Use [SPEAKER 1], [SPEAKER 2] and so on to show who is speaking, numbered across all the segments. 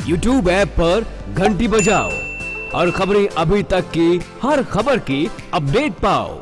[SPEAKER 1] YouTube app पर घंटी बजाओ और खबरें अभी तक की हर खबर की अपडेट पाओ।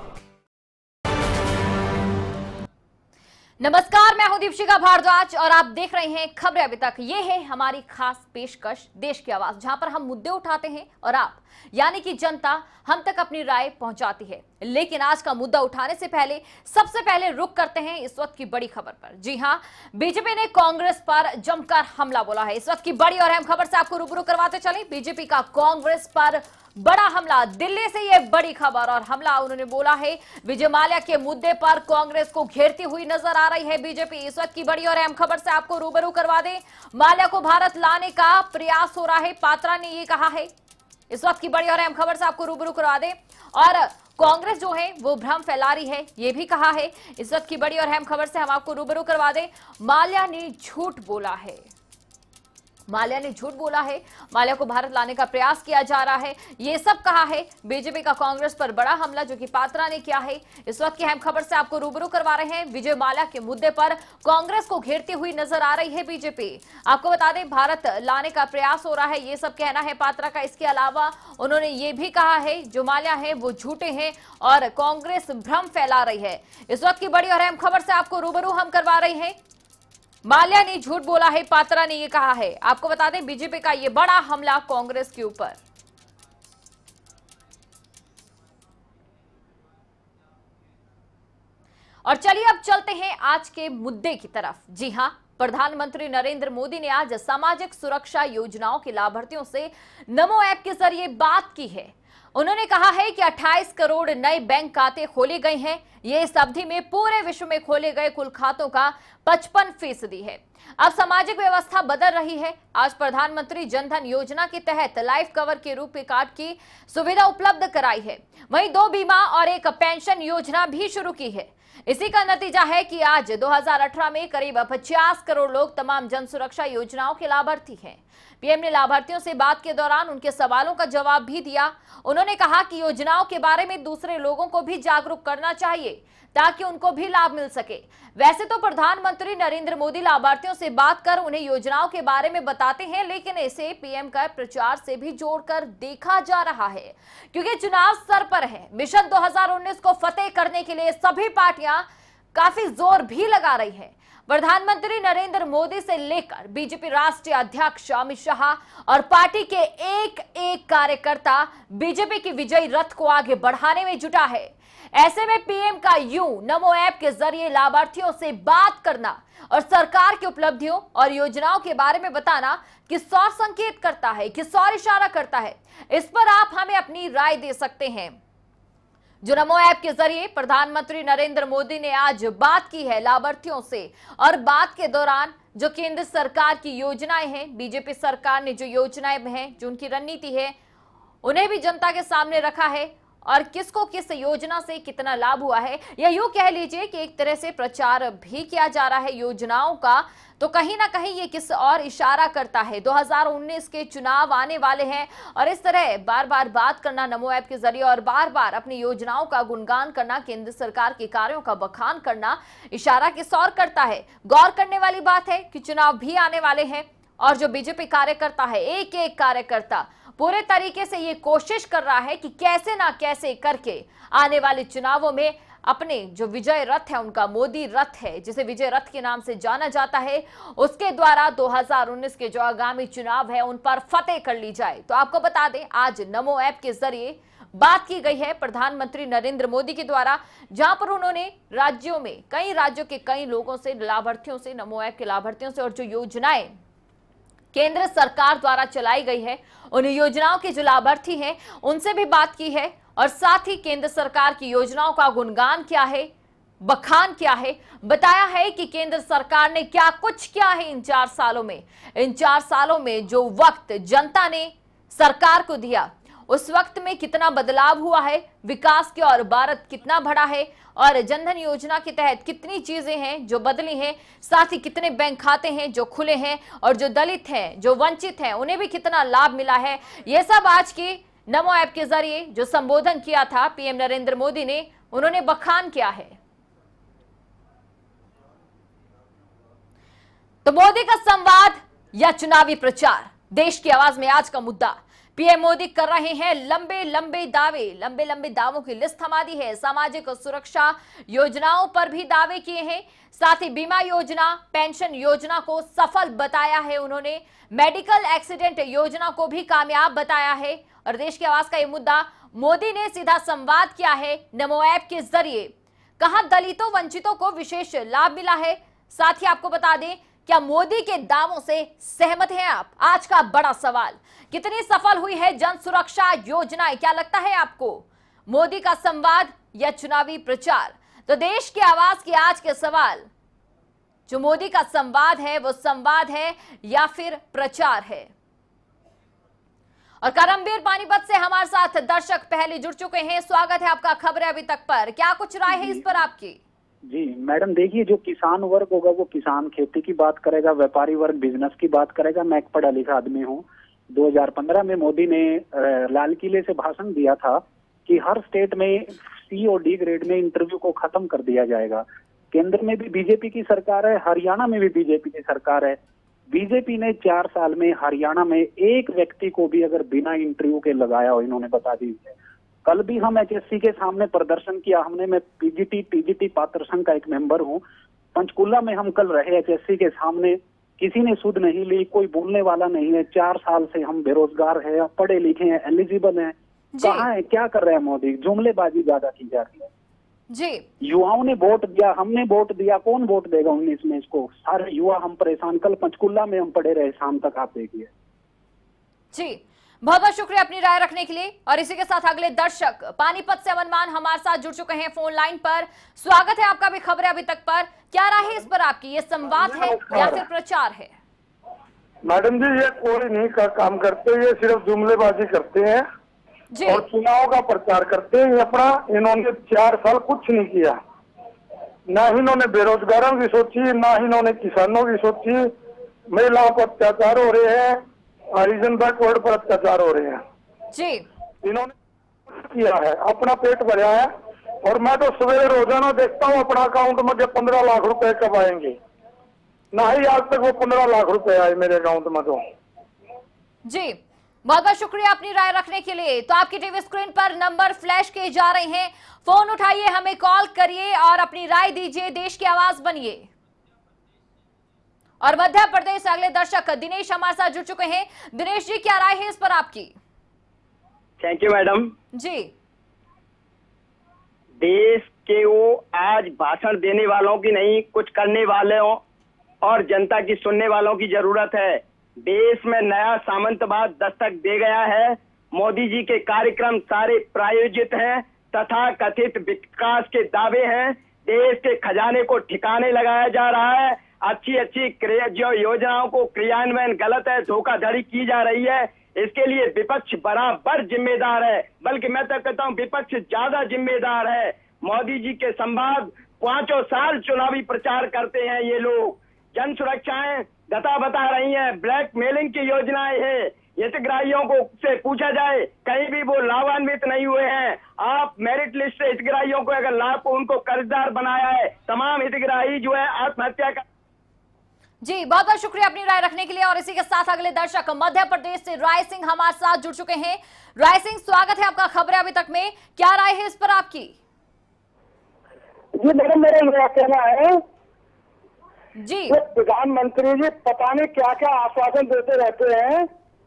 [SPEAKER 2] नमस्कार, मैं हूं दीपशिखा भारद्वाज और आप देख रहे हैं खबरें अभी तक। ये है हमारी खास पेशकश देश की आवाज, जहां पर हम मुद्दे उठाते हैं और आप यानी कि जनता हम तक अपनी राय पहुंचाती है। लेकिन आज का मुद्दा उठाने से पहले सबसे पहले रुक करते हैं इस वक्त की बड़ी खबर पर। जी हां, बीजेपी ने कांग्रेस पर जमकर हमला बोला है। इस वक्त की बड़ी और अहम खबर से आपको रूबरू करवाते चलें। बीजेपी का कांग्रेस पर बड़ा हमला, दिल्ली से यह बड़ी खबर और हमला। उन्होंने बोला है विजय माल्या के मुद्दे पर कांग्रेस को घेरती हुई नजर आ रही है बीजेपी। इस वक्त की बड़ी और अहम खबर से आपको रूबरू करवा दें। माल्या को भारत लाने का प्रयास हो रहा है, पात्रा ने यह कहा है। इस वक्त की बड़ी और अहम खबर से आपको रूबरू करवा दें। और कांग्रेस जो है वो भ्रम फैला रही है, यह भी कहा है। इस वक्त की बड़ी और अहम खबर से हम आपको रूबरू करवा दें। माल्या ने झूठ बोला है, माल्या ने झूठ बोला है, माल्या को भारत लाने का प्रयास किया जा रहा है, ये सब कहा है। बीजेपी का कांग्रेस पर बड़ा हमला जो कि पात्रा ने किया है। इस वक्त की अहम खबर से आपको रूबरू करवा रहे हैं। विजय माल्या के मुद्दे पर कांग्रेस को घेरती हुई नजर आ रही है बीजेपी। आपको बता दें भारत लाने का प्रयास हो रहा है, ये सब कहना है पात्रा का। इसके अलावा उन्होंने ये भी कहा है जो माल्या है वो झूठे हैं और कांग्रेस भ्रम फैला रही है। इस वक्त की बड़ी और अहम खबर से आपको रूबरू हम करवा रहे हैं। माल्या ने झूठ बोला है, पात्रा ने यह कहा है। आपको बता दें बीजेपी का यह बड़ा हमला कांग्रेस के ऊपर। और चलिए अब चलते हैं आज के मुद्दे की तरफ। जी हां, प्रधानमंत्री नरेंद्र मोदी ने आज सामाजिक सुरक्षा योजनाओं के लाभार्थियों से नमो ऐप के जरिए बात की है। उन्होंने कहा है कि 28 करोड़ नए बैंक खाते खोले गए हैं। ये इस अवधि में पूरे विश्व में खोले गए कुल खातों का 55% है। अब सामाजिक व्यवस्था बदल रही है। आज प्रधानमंत्री जनधन योजना के तहत लाइफ कवर के रूप में कार्ड की सुविधा उपलब्ध कराई है। वहीं 2 बीमा और 1 पेंशन योजना भी शुरू की है। इसी का नतीजा है कि आज 2018 में करीब 50 करोड़ लोग तमाम जन सुरक्षा योजनाओं के लाभार्थी हैं। पीएम ने लाभार्थियों से बात के दौरान उनके सवालों का जवाब भी दिया। उन्होंने कहा कि योजनाओं के बारे में दूसरे लोगों को भी जागरूक करना चाहिए ताकि उनको भी लाभ मिल सके। वैसे तो प्रधानमंत्री नरेंद्र मोदी लाभार्थियों से बात कर उन्हें योजनाओं के बारे में बताते हैं, लेकिन इसे पीएम का प्रचार से भी जोड़कर देखा जा रहा है क्योंकि चुनाव सर पर है। मिशन 2019 को फतेह करने के लिए सभी पार्टियां काफी जोर भी लगा रही है। प्रधानमंत्री नरेंद्र मोदी से लेकर बीजेपी राष्ट्रीय अध्यक्ष अमित शाह और पार्टी के एक एक कार्यकर्ता बीजेपी की विजयी रथ को आगे बढ़ाने में जुटा है। ऐसे में पीएम का यूं नमो ऐप के जरिए लाभार्थियों से बात करना और सरकार की उपलब्धियों और योजनाओं के बारे में बताना किस और संकेत करता है, किस और इशारा करता है, इस पर आप हमें अपनी राय दे सकते हैं। जो नमो ऐप के जरिए प्रधानमंत्री नरेंद्र मोदी ने आज बात की है लाभार्थियों से और बात के दौरान जो केंद्र सरकार की योजनाएं हैं, बीजेपी सरकार ने जो योजनाएं हैं, जो उनकी रणनीति है, उन्हें भी जनता के सामने रखा है और किसको किस योजना से कितना लाभ हुआ है, या यूं कह लीजिए कि एक तरह से प्रचार भी किया जा रहा है योजनाओं का। तो कहीं ना कहीं ये किस और इशारा करता है। 2019 के चुनाव आने वाले हैं और इस तरह बार बार बात करना नमो ऐप के जरिए और बार बार अपनी योजनाओं का गुणगान करना, केंद्र सरकार के कार्यों का बखान करना इशारा किस और करता है। गौर करने वाली बात है कि चुनाव भी आने वाले हैं और जो बीजेपी कार्यकर्ता है, एक एक कार्यकर्ता पूरे तरीके से ये कोशिश कर रहा है कि कैसे ना कैसे करके आने वाले चुनावों में अपने जो विजय रथ है, उनका मोदी रथ है जिसे विजय रथ के नाम से जाना जाता है, उसके द्वारा 2019 के जो आगामी चुनाव है उन पर फतेह कर ली जाए। तो आपको बता दें आज नमो ऐप के जरिए बात की गई है प्रधानमंत्री नरेंद्र मोदी के द्वारा, जहां पर उन्होंने राज्यों में कई राज्यों के कई लोगों से, लाभार्थियों से, नमो ऐप के लाभार्थियों से और जो योजनाएं केंद्र सरकार द्वारा चलाई गई है उन योजनाओं के जो लाभार्थी हैं उनसे भी बात की है और साथ ही केंद्र सरकार की योजनाओं का गुणगान क्या है, बखान क्या है, बताया है कि केंद्र सरकार ने क्या कुछ किया है इन 4 सालों में। इन 4 सालों में जो वक्त जनता ने सरकार को दिया उस वक्त में कितना बदलाव हुआ है, विकास की ओर भारत कितना बढ़ा है और जनधन योजना के तहत कितनी चीजें हैं जो बदली हैं, साथ ही कितने बैंक खाते हैं जो खुले हैं और जो दलित हैं, जो वंचित हैं, उन्हें भी कितना लाभ मिला है। यह सब आज की नमो ऐप के जरिए जो संबोधन किया था पीएम नरेंद्र मोदी ने, उन्होंने बखान किया है। तो मोदी का संवाद या चुनावी प्रचार, देश की आवाज में आज का मुद्दा, पीएम मोदी कर रहे हैं लंबे लंबे दावे। लंबे लंबे दावों की लिस्ट थमा दी है। सामाजिक सुरक्षा योजनाओं पर भी दावे किए हैं, साथ ही बीमा योजना, पेंशन योजना को सफल बताया है उन्होंने। मेडिकल एक्सीडेंट योजना को भी कामयाब बताया है। और देश की आवाज का ये मुद्दा, मोदी ने सीधा संवाद किया है नमो ऐप के जरिए। कहा दलितों वंचितों को विशेष लाभ मिला है। साथ ही आपको बता दें, क्या मोदी के दावों से सहमत हैं आप? आज का बड़ा सवाल, कितनी सफल हुई है जन सुरक्षा योजनाएं? क्या लगता है आपको, मोदी का संवाद या चुनावी प्रचार? तो देश की आवाज की आज के सवाल, जो मोदी का संवाद है वो संवाद है या फिर प्रचार है? और करमबीर पानीपत से हमारे साथ दर्शक पहले जुड़ चुके हैं। स्वागत है आपका खबरें अभी तक पर। क्या कुछ राय है इस पर आपकी?
[SPEAKER 3] जी मैडम, देखिए, जो किसान वर्ग होगा वो किसान खेती की बात करेगा, व्यापारी वर्ग बिजनेस की बात करेगा। मैं एक पढ़ा लिखा आदमी हूँ। 2015 में मोदी ने लाल किले से भाषण दिया था कि हर स्टेट में सी और डी ग्रेड में इंटरव्यू को खत्म कर दिया जाएगा। केंद्र में भी बीजेपी की सरकार है, हरियाणा में भी बीजेपी की सरकार है। बीजेपी ने 4 साल में हरियाणा में एक व्यक्ति को भी अगर बिना इंटरव्यू के लगाया हो, इन्होंने बता दी। कल भी हम एचएससी के सामने प्रदर्शन किया हमने। मैं पीजीटी पात्र संघ का एक मेंबर हूँ। पंचकुला में हम कल रहे एचएससी के सामने, किसी ने सुध नहीं ली, कोई बोलने वाला नहीं है। 4 साल से हम बेरोजगार हैं, पढ़े लिखे हैं, एलिजिबल हैं। कहाँ है, क्या कर रहे हैं मोदी? जुमलेबाजी ज्यादा की जा रही है
[SPEAKER 2] जी। युवाओं
[SPEAKER 3] ने वोट दिया, हमने वोट दिया, कौन वोट देगा 19 में इसको? सारे युवा हम परेशान। कल पंचकुला में हम पड़े रहे शाम तक, आप देखिए
[SPEAKER 2] जी। बहुत बहुत शुक्रिया अपनी राय रखने के लिए। और इसी के साथ अगले दर्शक पानीपत से अमन मान हमारे साथ जुड़ चुके हैं फोन लाइन पर। स्वागत है आपका भी खबरें अभी तक पर। क्या राय है इस पर आपकी? ये संवाद है या फिर प्रचार है?
[SPEAKER 4] मैडम जी, ये कोई नहीं का काम करते, ये सिर्फ जुमलेबाजी करते हैं
[SPEAKER 2] जी।
[SPEAKER 4] और चुनाव का प्रचार करते हैं अपना। इन्होंने 4 साल कुछ नहीं किया, ना ही इन्होंने बेरोजगारों की सोची, ना ही इन्होंने किसानों की सोची। महिलाओं पर अत्याचार हो रहे हैं, हरिजन बैकवर्ड पर अत्याचार हो रहे हैं
[SPEAKER 2] जी।
[SPEAKER 4] इन्होंने किया है, अपना पेट भरा है। और मैं तो सवेरे रोजाना देखता हूँ अपना अकाउंट में 15 लाख रुपए कब आएंगे। ना ही आज तक वो 15 लाख रुपए आए मेरे अकाउंट में तो।
[SPEAKER 2] जी, बहुत बहुत शुक्रिया अपनी राय रखने के लिए। तो आपकी टीवी स्क्रीन पर नंबर फ्लैश किए जा रहे हैं, फोन उठाइए, हमें कॉल करिए और अपनी राय दीजिए, देश की आवाज बनिए। और मध्य प्रदेश से अगले दर्शक दिनेश हमारे साथ जुड़ चुके हैं। दिनेश जी, क्या राय है इस पर आपकी?
[SPEAKER 5] Thank you madam
[SPEAKER 2] ji.
[SPEAKER 5] देश के वो आज भाषण देने वालों की नहीं, कुछ करने वालों और जनता की सुनने वालों की जरूरत है। देश में नया सामंतवाद दस्तक दे गया है। मोदी जी के कार्यक्रम सारे प्रायोजित हैं तथा कथित विकास के दावे हैं। देश के खजाने को ठिकाने लगाया जा रहा है। अच्छी जो योजनाओं को क्रियान्वयन गलत है, धोखाधड़ी की जा रही है। इसके लिए विपक्ष बराबर जिम्मेदार है, बल्कि मैं तो कहता हूँ विपक्ष ज्यादा जिम्मेदार है। मोदी जी के संवाद 5 साल चुनावी प्रचार करते हैं ये लोग। जन सुरक्षाएं दता बता रही हैं, ब्लैकमेलिंग की योजनाएं हैं। हितग्राहियों को से पूछा जाए, कहीं भी वो लाभान्वित नहीं हुए हैं। आप मेरिट लिस्ट से हितग्राहियों को अगर लाभ को उनको कर्जदार बनाया है। तमाम हितग्राही जो है आत्महत्या का।
[SPEAKER 2] जी, बहुत बहुत शुक्रिया अपनी राय रखने के लिए। और इसी के साथ अगले दर्शक मध्य प्रदेश से राय सिंह हमारे साथ जुड़ चुके हैं। राय सिंह, स्वागत है आपका खबरें अभी तक में। क्या राय है इस पर आपकी?
[SPEAKER 4] जी मैडम, मेरा यह कहना है
[SPEAKER 2] जी,
[SPEAKER 4] प्रधानमंत्री जी पता नहीं क्या क्या आश्वासन देते रहते हैं।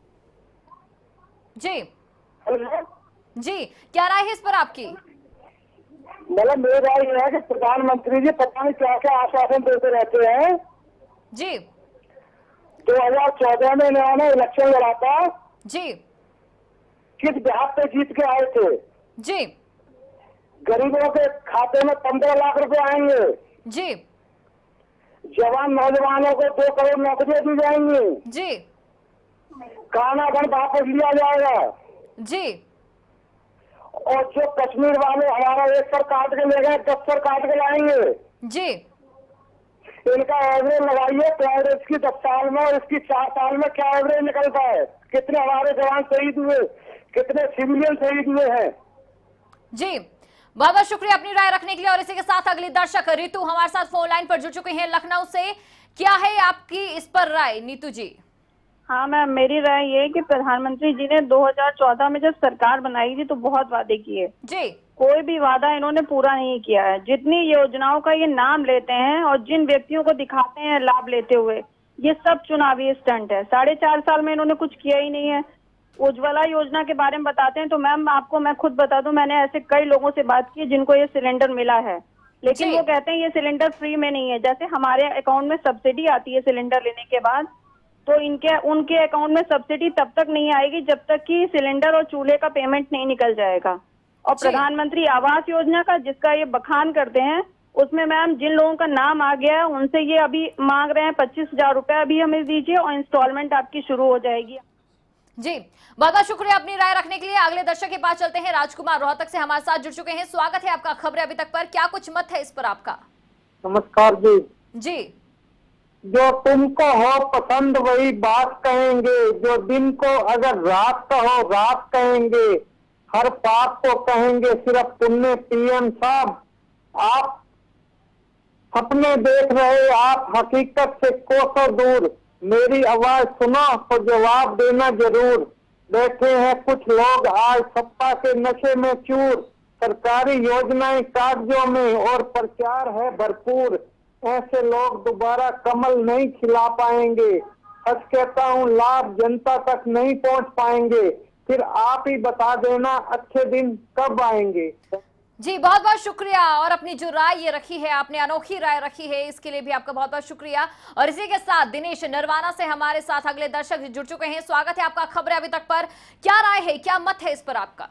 [SPEAKER 2] जी
[SPEAKER 4] हेलो
[SPEAKER 2] जी, क्या राय है इस पर आपकी?
[SPEAKER 4] मतलब मेरी राय यह है कि प्रधानमंत्री जी पता नहीं क्या क्या आश्वासन देते रहते हैं।
[SPEAKER 2] जी,
[SPEAKER 4] 2014 में इन्होंने इलेक्शन लड़ा था।
[SPEAKER 2] जी,
[SPEAKER 4] किस बिहार पे जीत के आए थे?
[SPEAKER 2] जी,
[SPEAKER 4] गरीबों के खाते में 15 लाख रुपए आएंगे।
[SPEAKER 2] जी,
[SPEAKER 4] जवान नौजवानों को 2 करोड़ नौकरियां दी जाएंगी।
[SPEAKER 2] जी,
[SPEAKER 4] कानाधन वापस लिया जाएगा।
[SPEAKER 2] जी,
[SPEAKER 4] और जो कश्मीर वाले हमारा 1 सर काट के ले गए, 10 सर काट के लाएंगे।
[SPEAKER 2] जी,
[SPEAKER 4] इनका एवरेज लगाइए कांग्रेस की 10 साल में और इसकी 4 साल में क्या एवरेज निकलता है? कितने हमारे जवान शहीद हुए, कितने सिविलियन शहीद हुए हैं?
[SPEAKER 2] जी, बहुत बहुत शुक्रिया अपनी राय रखने के लिए। और इसी के साथ अगली दर्शक ऋतु हमारे साथ फोन लाइन पर जुड़ चुके हैं लखनऊ से। क्या है आपकी इस पर राय नीतू जी?
[SPEAKER 6] हाँ मैम, मेरी राय ये है कि प्रधानमंत्री जी ने 2014 में जब सरकार बनाई थी तो बहुत वादे किए
[SPEAKER 2] जी।
[SPEAKER 6] कोई भी वादा इन्होंने पूरा नहीं किया है। जितनी योजनाओं का ये नाम लेते हैं और जिन व्यक्तियों को दिखाते हैं लाभ लेते हुए, ये सब चुनावी स्टंट है। 4.5 साल में इन्होंने कुछ किया ही नहीं है। उज्ज्वला योजना के बारे में बताते हैं तो मैम आपको मैं खुद बता दूं, मैंने ऐसे कई लोगों से बात की जिनको ये सिलेंडर मिला है, लेकिन वो कहते हैं ये सिलेंडर फ्री में नहीं है। जैसे हमारे अकाउंट में सब्सिडी आती है सिलेंडर लेने के बाद, तो उनके अकाउंट में सब्सिडी तब तक नहीं आएगी जब तक कि सिलेंडर और चूल्हे का पेमेंट नहीं निकल जाएगा। और प्रधानमंत्री आवास योजना का जिसका ये बखान करते हैं, उसमें मैम जिन लोगों का नाम आ गया है उनसे ये अभी मांग रहे हैं 25,000 रुपए अभी हमें दीजिए और इंस्टॉलमेंट आपकी शुरू हो जाएगी।
[SPEAKER 2] जी, बहुत बहुत शुक्रिया अपनी राय रखने के लिए। अगले दर्शक के पास चलते हैं। राजकुमार रोहतक से हमारे साथ जुड़ चुके हैं। स्वागत है आपका खबरें अभी तक पर। क्या कुछ मत है इस पर आपका?
[SPEAKER 4] नमस्कार जी।
[SPEAKER 2] जी,
[SPEAKER 4] जो तुमको हो पसंद वही बात कहेंगे, जो दिन को अगर रात कहो रात कहेंगे, हर बात को कहेंगे सिर्फ तुमने पीएम साहब। आप सपने देख रहे, आप हकीकत से कोसों दूर। मेरी आवाज सुनो तो जवाब देना जरूर। बैठे हैं कुछ लोग आज सत्ता के नशे में चूर, सरकारी योजनाएं कागजों में और प्रचार है भरपूर। ऐसे लोग दोबारा कमल नहीं खिला पाएंगे। सच कहता हूँ लाभ जनता तक नहीं पहुँच पाएंगे। फिर आप ही बता देना अच्छे दिन कब आएंगे।
[SPEAKER 2] जी, बहुत बहुत शुक्रिया। और अपनी जो राय ये रखी है आपने, अनोखी राय रखी है, इसके लिए भी आपका बहुत बहुत शुक्रिया। और इसी के साथ दिनेश नरवाना से हमारे साथ अगले दर्शक जुड़ चुके हैं। स्वागत है आपका खबरें अभी तक पर। क्या राय है, क्या मत है इस पर आपका?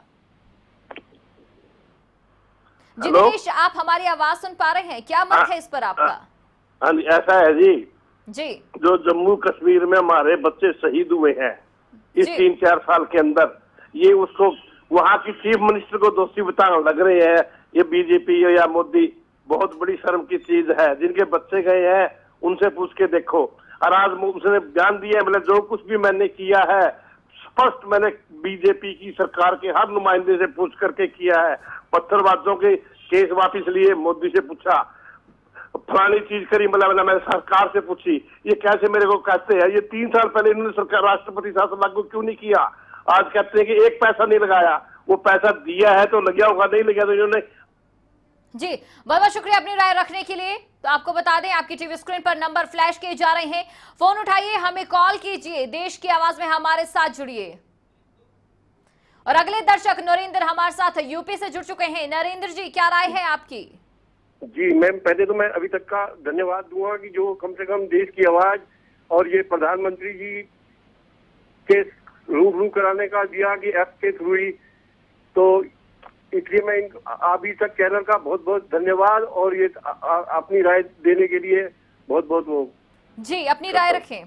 [SPEAKER 2] जी दिनेश, आप हमारी आवाज सुन पा रहे हैं? क्या मत है इस पर आपका?
[SPEAKER 7] हाँ जी, ऐसा है जी।
[SPEAKER 2] जी,
[SPEAKER 7] जो जम्मू कश्मीर में हमारे बच्चे शहीद हुए हैं इस 3-4 साल के अंदर, ये उसको वहाँ की चीफ मिनिस्टर को दोषी बताने लग रहे हैं। ये बीजेपी या मोदी, बहुत बड़ी शर्म की चीज है। जिनके बच्चे गए हैं उनसे पूछ के देखो। और आज उसने बयान दिया है, मतलब जो कुछ भी मैंने किया है स्पष्ट मैंने बीजेपी की सरकार के हर नुमाइंदे से पूछ करके किया है। पत्थरबाजों के केस वापिस लिए, मोदी से पूछा, फलानी चीज करी, मतलब मैंने सरकार से पूछी। ये कैसे मेरे को कहते हैं? ये 3 साल पहले इन्होंने सरकार राष्ट्रपति शासन लागू क्यों नहीं किया? आज कहते हैं कि एक पैसा नहीं लगाया। वो पैसा दिया है तो लग गया होगा, नहीं लग गया तो इन्होंने।
[SPEAKER 2] जी, बहुत बहुत शुक्रिया अपनी राय रखने के लिए। तो आपको बता दें, आपकी टीवी स्क्रीन पर नंबर फ्लैश किए जा रहे हैं। फोन उठाइए, हमें कॉल कीजिए, देश की आवाज में हमारे साथ जुड़िए। और अगले दर्शक नरेंद्र हमारे साथ यूपी से जुड़ चुके हैं। नरेंद्र जी, क्या राय है आपकी?
[SPEAKER 7] जी मैम, पहले तो मैं अभी तक का धन्यवाद दूंगा कि जो कम से कम देश की आवाज और ये प्रधानमंत्री जी के रूबरू कराने का दिया कि ऐप के थ्रू ही, तो इसलिए मैं अभी तक चैनल का बहुत बहुत धन्यवाद। और ये अपनी राय देने के लिए बहुत बहुत वो
[SPEAKER 2] जी अपनी राय रखें।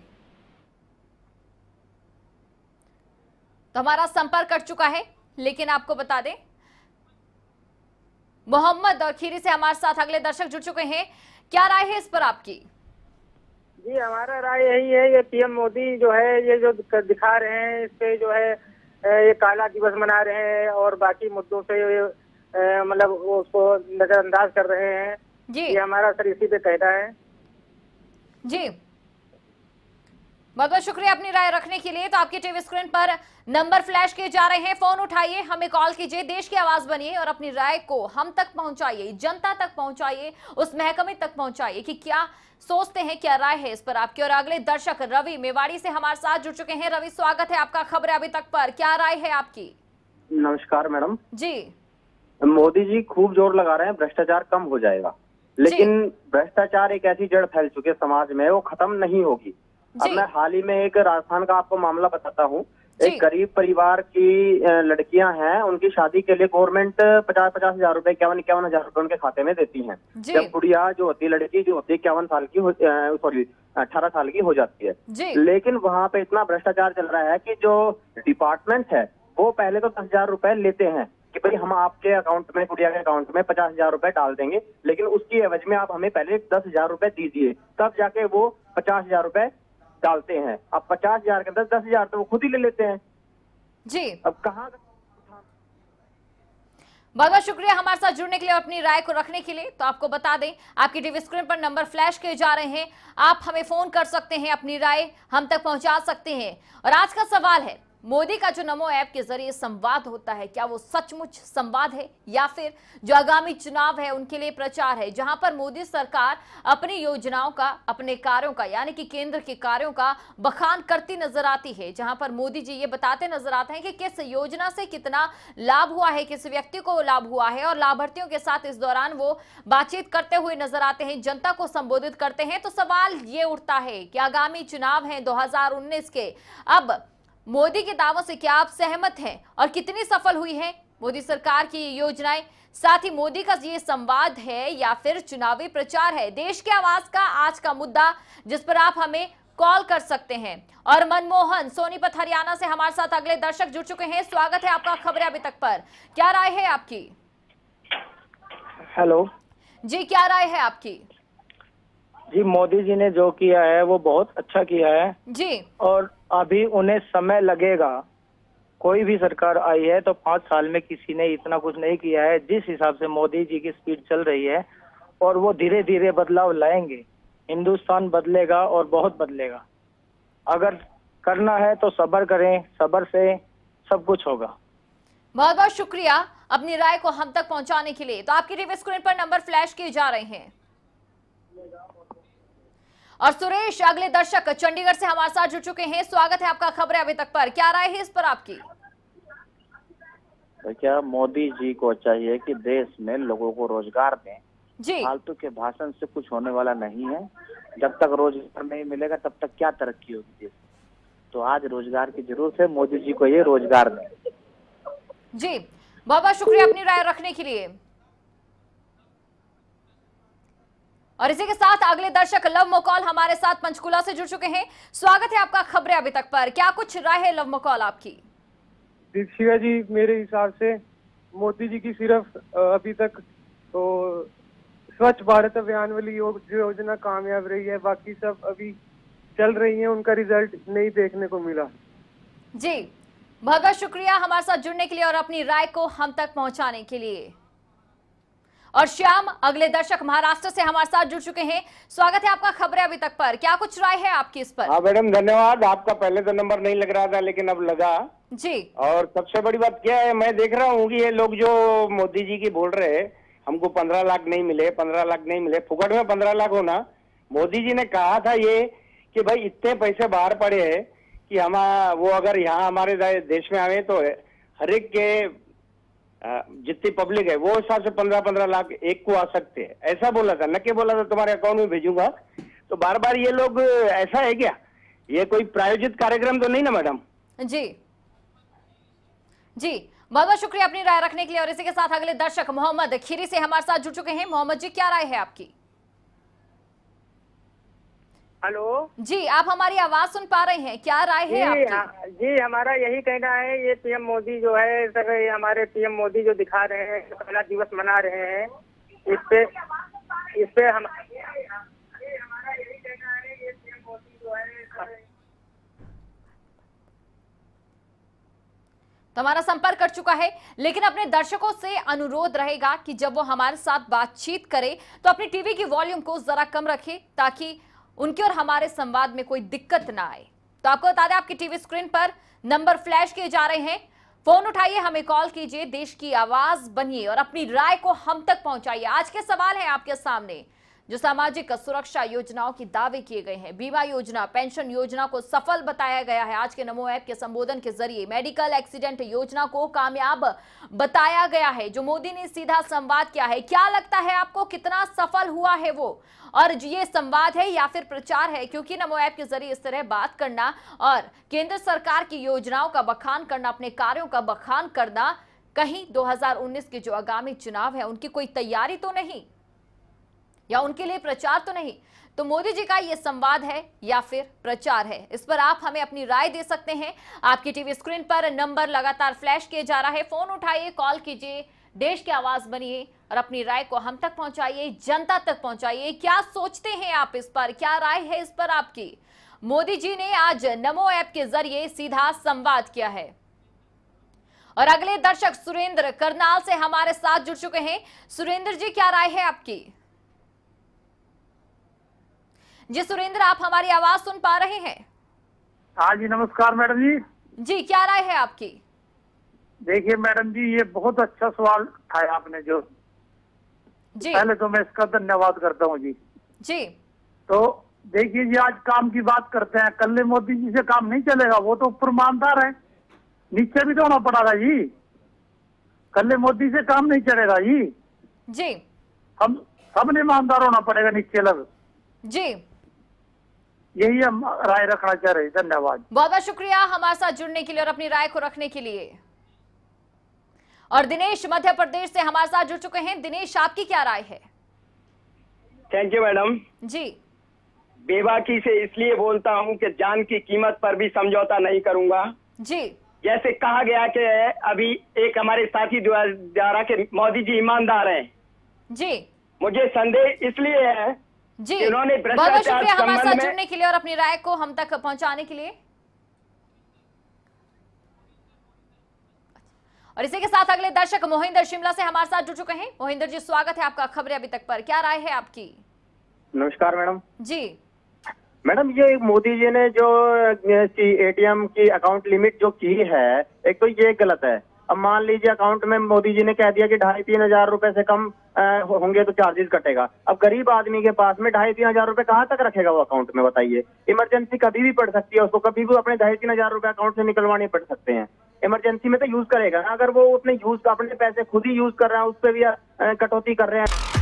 [SPEAKER 2] तो हमारा संपर्क कट चुका है, लेकिन आपको बता दें मोहम्मद और खीरी से हमारे साथ अगले दर्शक जुड़ चुके हैं। क्या राय है इस पर आपकी?
[SPEAKER 8] जी, हमारा राय यही है, ये पीएम मोदी जो है ये जो दिखा रहे हैं, इस पे जो है ये काला दिवस मना रहे हैं और बाकी मुद्दों से मतलब उसको नजरअंदाज कर रहे हैं जी। ये हमारा सर इसी पे कहना है
[SPEAKER 2] जी। बहुत बहुत शुक्रिया अपनी राय रखने के लिए। तो आपकी टीवी स्क्रीन पर नंबर फ्लैश किए जा रहे हैं, फोन उठाइए, हमें कॉल कीजिए, देश की आवाज बनिए और अपनी राय को हम तक पहुंचाइए, जनता तक पहुंचाइए, उस महकमे तक पहुंचाइए कि क्या सोचते हैं, क्या राय है इस पर आपकी। और अगले दर्शक रवि मेवाड़ी से हमारे साथ जुड़ चुके हैं। रवि, स्वागत है आपका खबरें अभी तक पर। क्या राय है आपकी?
[SPEAKER 9] नमस्कार मैडम
[SPEAKER 2] जी।
[SPEAKER 9] मोदी जी खूब जोर लगा रहे हैं भ्रष्टाचार कम हो जाएगा, लेकिन भ्रष्टाचार एक ऐसी जड़ फैल चुकी है समाज में, वो खत्म नहीं होगी। अब मैं हाल ही में एक राजस्थान का आपको मामला बताता हूँ। एक गरीब परिवार की लड़कियां हैं, उनकी शादी के लिए गवर्नमेंट 50-50 हजार रुपए, 51-51 हजार रुपए उनके खाते में देती है। जब गुड़िया जो होती है, लड़की जो होती है 51 साल की, सॉरी 18 साल की हो जाती है। लेकिन वहाँ पे इतना भ्रष्टाचार चल रहा है कि जो डिपार्टमेंट है वो पहले तो 10,000 रुपए लेते हैं कि भाई हम आपके अकाउंट में, गुड़िया के अकाउंट में 50,000 रुपए डाल देंगे, लेकिन उसकी एवज में आप हमें पहले 10,000 रुपए दीजिए, तब जाके वो 50,000 रुपए डालते हैं। अब 50,000 के अंदर 10,000 तो वो खुद ही ले लेते हैं
[SPEAKER 2] जी।
[SPEAKER 9] अब कहाँ?
[SPEAKER 2] बहुत बहुत शुक्रिया हमारे साथ जुड़ने के लिए और अपनी राय को रखने के लिए। तो आपको बता दें, आपकी टीवी स्क्रीन पर नंबर फ्लैश किए जा रहे हैं, आप हमें फोन कर सकते हैं, अपनी राय हम तक पहुंचा सकते हैं। और आज का सवाल है, मोदी का जो नमो ऐप के जरिए संवाद होता है, क्या वो सचमुच संवाद है या फिर जो आगामी चुनाव है उनके लिए प्रचार है, जहां पर मोदी सरकार अपनी योजनाओं का, अपने कार्यों का, यानी कि केंद्र के कार्यों का बखान करती नजर आती है, जहां पर मोदी जी ये बताते नजर आते हैं कि किस योजना से कितना लाभ हुआ है, किस व्यक्ति को लाभ हुआ है, और लाभार्थियों के साथ इस दौरान वो बातचीत करते हुए नजर आते हैं, जनता को संबोधित करते हैं। तो सवाल ये उठता है कि आगामी चुनाव है 2019 के, अब मोदी के दावों से क्या आप सहमत हैं और कितनी सफल हुई है मोदी सरकार की ये योजनाएं? साथ ही मोदी का ये संवाद है या फिर चुनावी प्रचार है? देश की आवाज का आज का मुद्दा जिस पर आप हमें कॉल कर सकते हैं। और मनमोहन सोनीपत हरियाणा से हमारे साथ अगले दर्शक जुड़ चुके हैं। स्वागत है आपका खबरें अभी तक पर, क्या राय है आपकी?
[SPEAKER 10] हेलो
[SPEAKER 2] जी, क्या राय है आपकी?
[SPEAKER 10] जी, मोदी जी ने जो किया है वो बहुत अच्छा किया है
[SPEAKER 2] जी,
[SPEAKER 10] और अभी उन्हें समय लगेगा। कोई भी सरकार आई है तो 5 साल में किसी ने इतना कुछ नहीं किया है जिस हिसाब से मोदी जी की स्पीड चल रही है, और वो धीरे धीरे बदलाव लाएंगे। हिंदुस्तान बदलेगा और बहुत बदलेगा। अगर करना है तो सब्र करें, सब्र से सब कुछ होगा।
[SPEAKER 2] बहुत बहुत शुक्रिया अपनी राय को हम तक पहुंचाने के लिए। तो आपकी टीवी स्क्रीन पर नंबर फ्लैश किए जा रहे हैं। और सुरेश अगले दर्शक चंडीगढ़ से हमारे साथ जुड़ चुके हैं। स्वागत है आपका खबरें अभी तक पर, क्या राय है इस पर आपकी?
[SPEAKER 11] तो क्या मोदी जी को चाहिए कि देश में लोगों को रोजगार दें
[SPEAKER 2] जी।
[SPEAKER 11] फालतू के भाषण से कुछ होने वाला नहीं है। जब तक रोजगार नहीं मिलेगा तब तक क्या तरक्की होगी देश? तो आज रोजगार की जरूरत है, मोदी जी को ये रोजगार दें।
[SPEAKER 2] जी, बहुत बहुत शुक्रिया अपनी राय रखने के लिए। और इसी के साथ अगले दर्शक लव मोकॉल हमारे साथ पंचकुला से जुड़ चुके हैं। स्वागत है आपका खबरें अभी तक पर, क्या कुछ राय है लव मोकॉल आपकी?
[SPEAKER 12] दीक्षिका जी, मेरे हिसाब से मोदी जी की सिर्फ अभी तक तो स्वच्छ भारत अभियान वाली योजना कामयाब रही है, बाकी सब अभी चल रही है, उनका रिजल्ट नहीं देखने को मिला।
[SPEAKER 2] जी, बहुत बहुत शुक्रिया हमारे साथ जुड़ने के लिए और अपनी राय को हम तक पहुंचाने के लिए। और श्याम अगले दर्शक महाराष्ट्र से हमारे साथ जुड़ चुके हैं। स्वागत है आपका खबरें अभी तक पर, क्या कुछ राय है आपकी इस पर?
[SPEAKER 13] हाँ मैडम, धन्यवाद। आपका पहले तो नंबर नहीं लग रहा था लेकिन अब लगा
[SPEAKER 2] जी।
[SPEAKER 13] और सबसे बड़ी बात क्या है, मैं देख रहा हूँ कि ये लोग जो मोदी जी की बोल रहे हैं हमको 15 लाख नहीं मिले, 15 लाख नहीं मिले, फुकट में 15 लाख होना। मोदी जी ने कहा था ये कि भाई इतने पैसे बाहर पड़े हैं कि हम वो अगर यहाँ हमारे देश में आए तो हर एक के जितनी पब्लिक है वो हिसाब से 15-15 लाख एक को आ सकते हैं, ऐसा बोला था। न के बोला था तुम्हारे अकाउंट में भेजूंगा। तो बार बार ये लोग, ऐसा है क्या? ये कोई प्रायोजित कार्यक्रम तो नहीं ना मैडम?
[SPEAKER 2] जी जी, बहुत बहुत शुक्रिया अपनी राय रखने के लिए। और इसी के साथ अगले दर्शक मोहम्मद खीरी से हमारे साथ जुड़ चुके हैं। मोहम्मद जी, क्या राय है आपकी?
[SPEAKER 8] हेलो
[SPEAKER 2] जी, आप हमारी आवाज सुन पा रहे हैं? क्या राय है आपकी?
[SPEAKER 8] जी, हमारा यही कहना है, ये पीएम मोदी जो है, हमारे पीएम मोदी जो दिखा रहे हैं, पहला दिवस मना रहे हैं, इस पे हमारा यही कहना है, ये पीएम मोदी जो है।
[SPEAKER 2] तो हमारा संपर्क कर चुका है, लेकिन अपने दर्शकों से अनुरोध रहेगा कि जब वो हमारे साथ बातचीत करे तो अपनी टीवी की वॉल्यूम को जरा कम रखे ताकि उनके और हमारे संवाद में कोई दिक्कत ना आए। तो आपको बता दें, आपकी टीवी स्क्रीन पर नंबर फ्लैश किए जा रहे हैं। फोन उठाइए, हमें कॉल कीजिए, देश की आवाज बनिए और अपनी राय को हम तक पहुंचाइए। आज के सवाल है आपके सामने, जो सामाजिक सुरक्षा योजनाओं की दावे किए गए हैं, बीमा योजना, पेंशन योजना को सफल बताया गया है। आज के नमो ऐप के संबोधन के जरिए मेडिकल एक्सीडेंट योजना को कामयाब बताया गया है, जो मोदी ने सीधा संवाद किया है। क्या लगता है आपको, कितना सफल हुआ है वो? और ये संवाद है या फिर प्रचार है? क्योंकि नमो ऐप के जरिए इस तरह बात करना और केंद्र सरकार की योजनाओं का बखान करना, अपने कार्यों का बखान करना, कहीं 2019 के जो आगामी चुनाव है उनकी कोई तैयारी तो नहीं या उनके लिए प्रचार तो नहीं? तो मोदी जी का ये संवाद है या फिर प्रचार है? इस पर आप हमें अपनी राय दे सकते हैं। आपकी टीवी स्क्रीन पर नंबर लगातार फ्लैश किए जा रहा है। फोन उठाइए, कॉल कीजिए, देश की आवाज बनिए और अपनी राय को हम तक पहुंचाइए, जनता तक पहुंचाइए। क्या सोचते हैं आप इस पर? क्या राय है इस पर आपकी? मोदी जी ने आज नमो ऐप के जरिए सीधा संवाद किया है। और अगले दर्शक सुरेंद्र करनाल से हमारे साथ जुड़ चुके हैं। सुरेंद्र जी, क्या राय है आपकी? जी सुरेंद्र, आप हमारी आवाज सुन पा रहे हैं?
[SPEAKER 4] हाँ जी, नमस्कार मैडम जी।
[SPEAKER 2] जी, क्या राय है आपकी?
[SPEAKER 4] देखिए मैडम जी, ये बहुत अच्छा सवाल उठाया आपने जो
[SPEAKER 2] जी।
[SPEAKER 4] पहले तो मैं इसका धन्यवाद करता हूँ जी।
[SPEAKER 2] जी
[SPEAKER 4] तो देखिए जी, आज काम की बात करते हैं, कल मोदी जी से काम नहीं चलेगा, वो तो ऊपर ईमानदार है, नीचे भी तो होना पड़ेगा जी। कल मोदी से काम नहीं चलेगा जी।
[SPEAKER 2] जी,
[SPEAKER 4] हम सबने ईमानदार होना पड़ेगा नीचे लग
[SPEAKER 2] जी।
[SPEAKER 4] यही हम राय रखना चाह रहे हैं। धन्यवाद,
[SPEAKER 2] बहुत बहुत शुक्रिया हमारे साथ जुड़ने के लिए और अपनी राय को रखने के लिए। और दिनेश मध्य प्रदेश से हमारे साथ जुड़ चुके हैं। दिनेश, आपकी क्या राय है?
[SPEAKER 5] Thank you madam
[SPEAKER 2] ji.
[SPEAKER 5] बेबाकी से इसलिए बोलता हूं कि जान की कीमत पर भी समझौता नहीं करूंगा
[SPEAKER 2] जी।
[SPEAKER 5] जैसे कहा गया कि अभी एक हमारे साथी द्वारा के मोदी जी ईमानदार हैं
[SPEAKER 2] जी।
[SPEAKER 5] मुझे संदेह इसलिए है
[SPEAKER 2] जी,
[SPEAKER 5] उन्होंने
[SPEAKER 2] बहुत बहुत शुक्रिया हमारे साथ
[SPEAKER 5] संबंध
[SPEAKER 2] जुड़ने के लिए और अपनी राय को हम तक पहुंचाने के लिए। और इसी के साथ अगले दर्शक मोहिंदर शिमला से हमारे साथ जुड़ चुके हैं। मोहिंदर जी, स्वागत है आपका खबरें अभी तक पर। क्या राय है आपकी?
[SPEAKER 9] नमस्कार मैडम
[SPEAKER 2] जी।
[SPEAKER 9] मैडम, ये मोदी जी ने जो एटीएम की अकाउंट लिमिट जो की है, एक तो ये गलत है। अब मान लीजिए अकाउंट में मोदी जी ने कह दिया कि 2,500-3 हजार रुपए से कम होंगे तो चार्जेस कटेगा। अब गरीब आदमी के पास में 2,500-3 हजार रुपए कहाँ तक रखेगा वो अकाउंट में, बताइए। इमरजेंसी कभी भी पड़ सकती है, उसको कभी भी अपने 2,500-3 हजार रुपए अकाउंट से निकलवाने पड़ सकते हैं। इमरजेंसी में तो यूज करेगा ना। अगर वो अपने पैसे खुद ही यूज कर रहा है, उस पर भी कटौती कर रहे हैं।